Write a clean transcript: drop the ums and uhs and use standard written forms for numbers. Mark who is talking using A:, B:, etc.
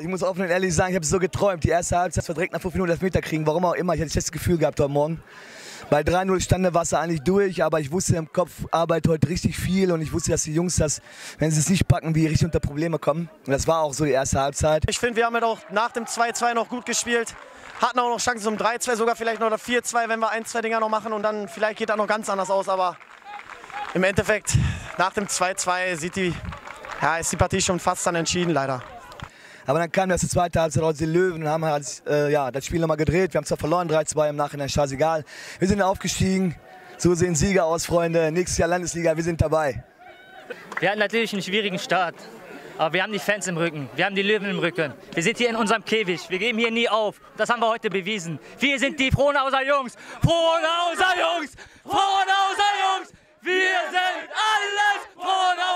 A: ich muss offen und ehrlich sagen, ich habe es so geträumt. Die erste Halbzeit, dass wir direkt nach 5 Minuten Elfmeter kriegen. Warum auch immer, ich hatte das Gefühl gehabt heute Morgen. Bei 3-0 stand der Wasser eigentlich durch, aber ich wusste im Kopf, arbeitet heute richtig viel und ich wusste, dass die Jungs das, wenn sie es nicht packen, wie richtig unter Probleme kommen. Und das war auch so die erste Halbzeit.
B: Ich finde, wir haben ja auch nach dem 2-2 noch gut gespielt. Hatten auch noch Chancen zum 3-2, sogar vielleicht noch 4-2, wenn wir 1-2 Dinger noch machen und dann vielleicht geht das noch ganz anders aus. Aber im Endeffekt, nach dem 2-2 ist die Partie schon fast dann entschieden, leider.
A: Aber dann kam das zweite Halbzeit raus, die Löwen, und haben halt, das Spiel nochmal gedreht. Wir haben zwar verloren, 3-2, im Nachhinein scheißegal. Wir sind aufgestiegen, so sehen Sieger aus, Freunde. Nächstes Jahr Landesliga, wir sind dabei.
C: Wir hatten natürlich einen schwierigen Start, aber wir haben die Fans im Rücken, wir haben die Löwen im Rücken. Wir sind hier in unserem Käfig, wir geben hier nie auf. Das haben wir heute bewiesen. Wir sind die Frohnhauser Jungs, Frohnhauser Jungs, Frohnhauser Jungs. Wir sind alles Frohnhauser.